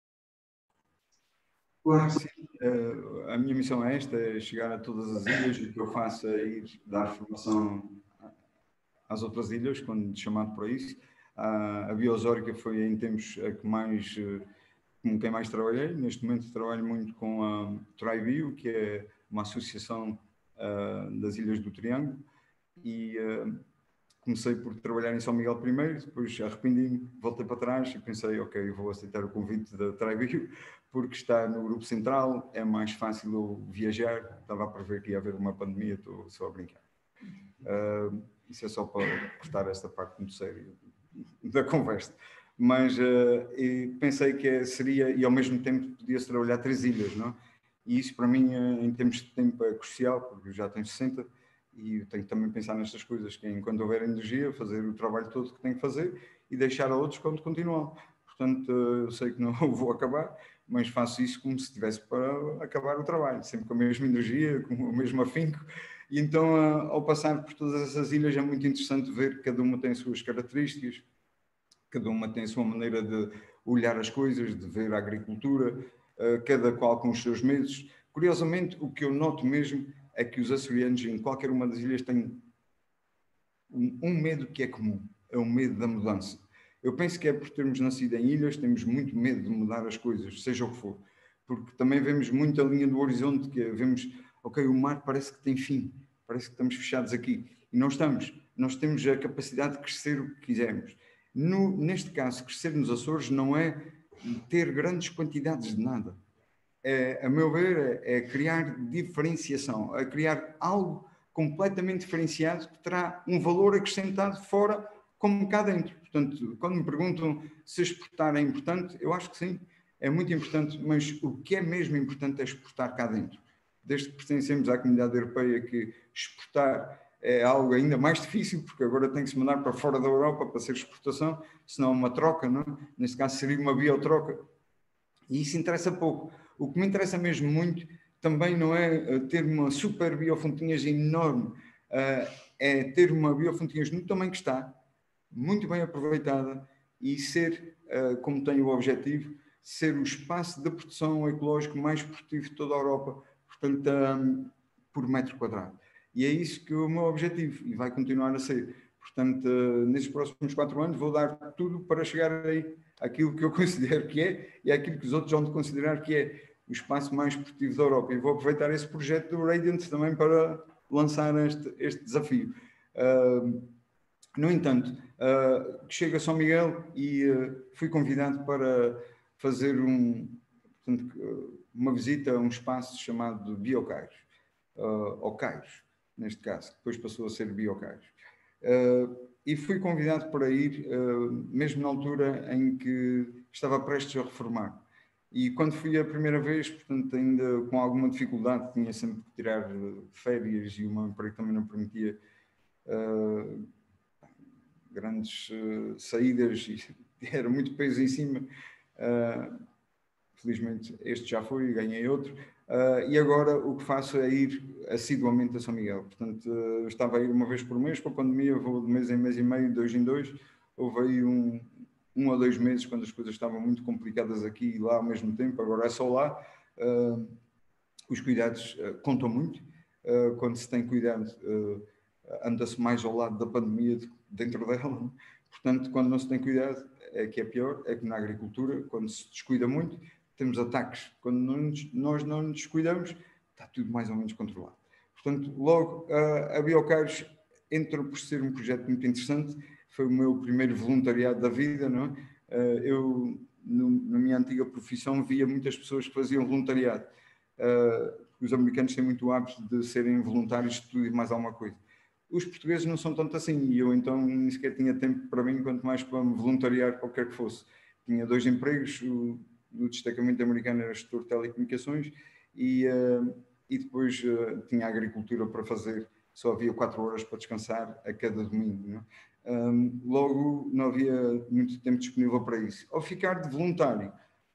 Claro que sim. A minha missão é esta, é chegar a todas as ilhas, e o que eu faço é ir dar formação às outras ilhas, quando chamado para isso. A Biosórica foi em tempos a que mais, com quem mais trabalhei. Neste momento trabalho muito com a TriBio, que é uma associação das Ilhas do Triângulo, e comecei por trabalhar em São Miguel primeiro, depois arrependi-me, voltei para trás e pensei, ok, vou aceitar o convite da TriBio, porque está no grupo central, é mais fácil eu viajar. Estava a prever que ia haver uma pandemia, estou só a brincar. Isso é só para cortar esta parte muito séria da conversa. Mas pensei que seria, e ao mesmo tempo podia-se trabalhar 3 ilhas, não? E isso para mim, em termos de tempo, é crucial, porque eu já tenho 60 e eu tenho que também pensar nestas coisas, que é, enquanto houver energia, fazer o trabalho todo que tenho que fazer e deixar a outros quando continuam. Portanto, eu sei que não vou acabar, mas faço isso como se estivesse para acabar o trabalho, sempre com a mesma energia, com o mesmo afinco. E então, ao passar por todas essas ilhas, é muito interessante ver que cada uma tem as suas características, cada uma tem a sua maneira de olhar as coisas, de ver a agricultura, cada qual com os seus medos. Curiosamente, o que eu noto mesmo é que os açorianos, em qualquer uma das ilhas, têm um medo que é comum, é o medo da mudança. Eu penso que é por termos nascido em ilhas, temos muito medo de mudar as coisas, seja o que for, porque também vemos muito a linha do horizonte, que vemos, ok, o mar parece que tem fim, parece que estamos fechados aqui, e não estamos. Nós temos a capacidade de crescer o que quisermos. Neste caso, crescer nos Açores não é ter grandes quantidades de nada. A meu ver, é criar diferenciação, é criar algo completamente diferenciado que terá um valor acrescentado fora como cá dentro. Portanto, quando me perguntam se exportar é importante, eu acho que sim, é muito importante, mas o que é mesmo importante é exportar cá dentro. Desde que pertencemos à comunidade europeia, que exportar é algo ainda mais difícil, porque agora tem que se mandar para fora da Europa para ser exportação, senão uma troca, não? Neste caso seria uma biotroca, e isso interessa pouco. O que me interessa mesmo muito também não é ter uma super biofontinhas enorme, é ter uma biofontinhas no tamanho que está, muito bem aproveitada, e ser, como tem o objetivo, ser o espaço de produção ecológico mais produtivo de toda a Europa, portanto, por metro quadrado. E é isso que é o meu objetivo, e vai continuar a ser. Portanto, nestes próximos 4 anos vou dar tudo para chegar aí àquilo que eu considero que é, e àquilo que os outros vão considerar que é o espaço mais produtivo da Europa. E vou aproveitar esse projeto do Radiant também para lançar este desafio. No entanto, chego a São Miguel e fui convidado para fazer uma visita a um espaço chamado Biocairos, ou Cairos, neste caso, que depois passou a ser Biocairos. E fui convidado para ir, mesmo na altura em que estava prestes a reformar. E quando fui a primeira vez, portanto, ainda com alguma dificuldade, tinha sempre que tirar férias e o meu emprego também não permitia grandes saídas e era muito peso em cima. Felizmente este já foi e ganhei outro. E agora o que faço é ir assiduamente a São Miguel. Portanto, estava a ir uma vez por mês, com a pandemia vou de mês em mês e meio, de 2 em 2. Houve aí um ou 2 meses quando as coisas estavam muito complicadas aqui e lá ao mesmo tempo, agora é só lá. Os cuidados contam muito. Quando se tem cuidado, anda-se mais ao lado da pandemia do que dentro dela. Portanto, quando não se tem cuidado, é que é pior, é que na agricultura, quando se descuida muito, temos ataques. Quando nós não nos descuidamos, está tudo mais ou menos controlado. Portanto, logo, a Biocairos entrou por ser um projeto muito interessante, foi o meu primeiro voluntariado da vida, não é? Eu, na minha antiga profissão, via muitas pessoas que faziam voluntariado. Os americanos têm muito o hábito de serem voluntários de tudo e mais alguma coisa. Os portugueses não são tanto assim, e eu então nem sequer tinha tempo para mim, quanto mais para me voluntariar qualquer que fosse. Tinha 2 empregos, o destacamento americano era gestor de telecomunicações e depois tinha agricultura para fazer, só havia 4 horas para descansar a cada domingo. Não é? Logo não havia muito tempo disponível para isso. Ao ficar de voluntário,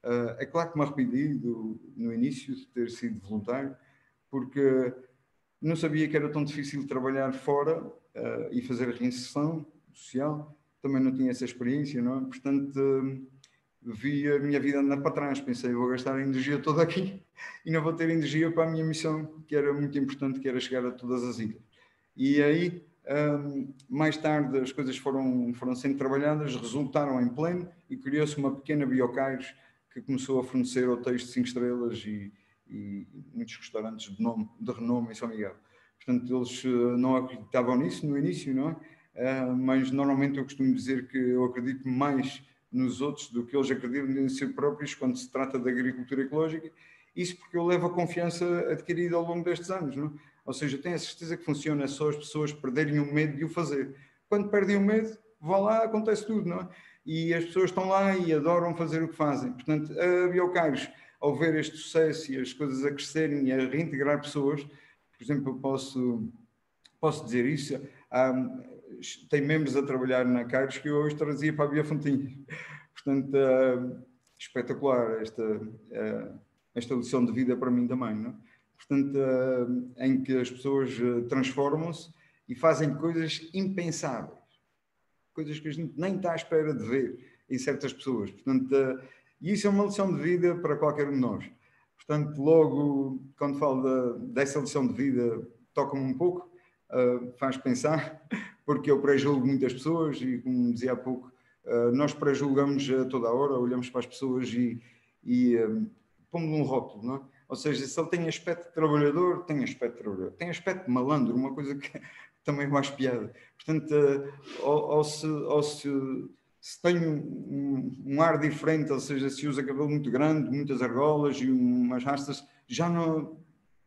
É claro que me arrependi no início de ter sido voluntário, porque não sabia que era tão difícil trabalhar fora e fazer reinserção social. Também não tinha essa experiência, não é? Portanto, vi a minha vida andar para trás. Pensei, vou gastar a energia toda aqui e não vou ter energia para a minha missão, que era muito importante, que era chegar a todas as ilhas. E aí, mais tarde, as coisas foram sendo trabalhadas, resultaram em pleno e criou-se uma pequena Biocaires que começou a fornecer hotéis de 5 estrelas e muitos restaurantes de renome em São Miguel. Portanto, eles não acreditavam nisso no início, não é? Mas normalmente eu costumo dizer que eu acredito mais nos outros do que eles acreditam em si próprios quando se trata da agricultura ecológica. Isso porque eu levo a confiança adquirida ao longo destes anos, não é? Ou seja, eu tenho a certeza que funciona, é só as pessoas perderem o medo de o fazer. Quando perdem o medo, vão lá, acontece tudo, não é? E as pessoas estão lá e adoram fazer o que fazem. Portanto, a Biocaires, ao ver este sucesso e as coisas a crescerem e a reintegrar pessoas, por exemplo, eu posso dizer isso, tem membros a trabalhar na Caires que eu hoje trazia para a Biofontinha. Portanto, espetacular esta lição de vida para mim também, não é? Portanto, em que as pessoas transformam-se e fazem coisas impensáveis, coisas que a gente nem está à espera de ver em certas pessoas. Portanto, e isso é uma lição de vida para qualquer um de nós. Portanto, logo, quando falo dessa lição de vida, toca-me um pouco, faz pensar, porque eu pré-julgo muitas pessoas e, como dizia há pouco, nós pré-julgamos a toda a hora, olhamos para as pessoas e pomos um rótulo, não é? Ou seja, se ele tem aspecto de trabalhador, tem aspecto de trabalhador. Tem aspecto de malandro, uma coisa que também eu acho piada. Portanto, ou se tem um ar diferente, ou seja, se usa cabelo muito grande, muitas argolas e umas rastas, já não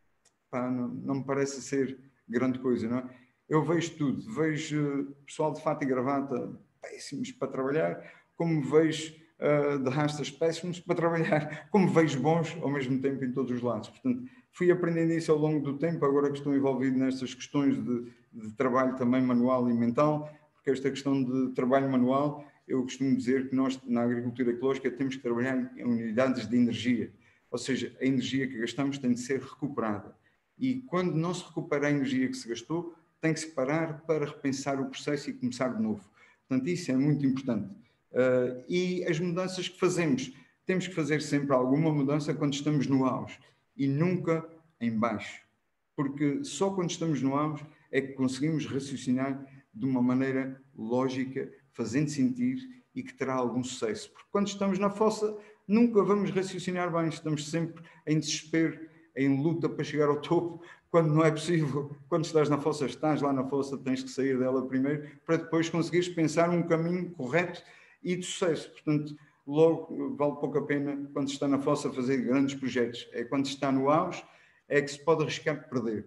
me parece ser grande coisa, não é? Eu vejo tudo. Vejo pessoal de fato e gravata péssimos para trabalhar, como vejo de rastas péssimos para trabalhar, como vejo bons ao mesmo tempo em todos os lados. Portanto, fui aprendendo isso ao longo do tempo, agora que estou envolvido nestas questões de trabalho também manual e mental, porque esta questão de trabalho manual, eu costumo dizer que nós, na agricultura ecológica, temos que trabalhar em unidades de energia, ou seja, a energia que gastamos tem de ser recuperada. E quando não se recupera a energia que se gastou, tem que se parar para repensar o processo e começar de novo. Portanto, isso é muito importante. E as mudanças que fazemos, temos que fazer sempre alguma mudança quando estamos no auge e nunca em baixo. Porque só quando estamos no auge é que conseguimos raciocinar de uma maneira lógica, fazendo sentir e que terá algum sucesso. Porque quando estamos na fossa, nunca vamos raciocinar bem, estamos sempre em desespero, em luta para chegar ao topo, quando não é possível. Quando estás na fossa, estás lá na fossa, tens que sair dela primeiro, para depois conseguires pensar um caminho correto e de sucesso. Portanto, logo vale pouco a pena, quando se está na fossa, fazer grandes projetos. É quando se está no auge, é que se pode arriscar de perder.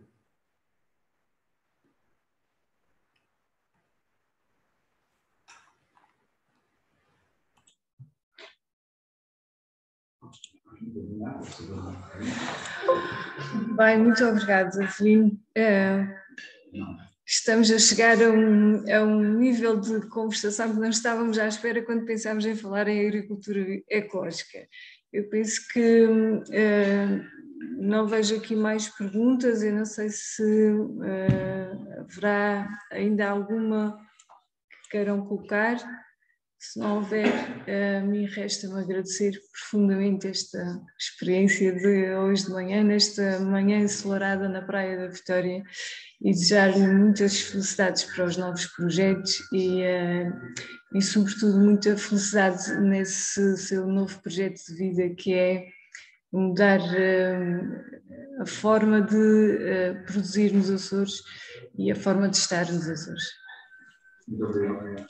Bem, muito obrigada, Avelino. Estamos a chegar a um nível de conversação que não estávamos à espera quando pensámos em falar em agricultura ecológica. Eu penso que não vejo aqui mais perguntas, eu não sei se haverá ainda alguma que queiram colocar. Se não houver, a mim resta-me agradecer profundamente esta experiência de hoje de manhã, nesta manhã ensolarada na Praia da Vitória, e desejar-lhe muitas felicidades para os novos projetos e sobretudo, muita felicidade nesse seu novo projeto de vida, que é mudar a forma de produzir nos Açores e a forma de estar nos Açores. Muito obrigado.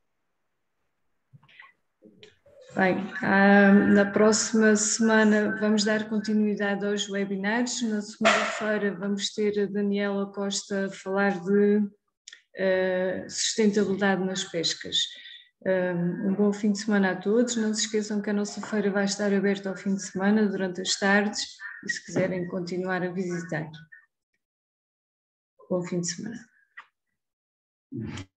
Bem, na próxima semana vamos dar continuidade aos webinars. Na segunda-feira vamos ter a Daniela Costa a falar de sustentabilidade nas pescas. Um bom fim de semana a todos. Não se esqueçam que a nossa feira vai estar aberta ao fim de semana, durante as tardes, e se quiserem continuar a visitar. Bom fim de semana.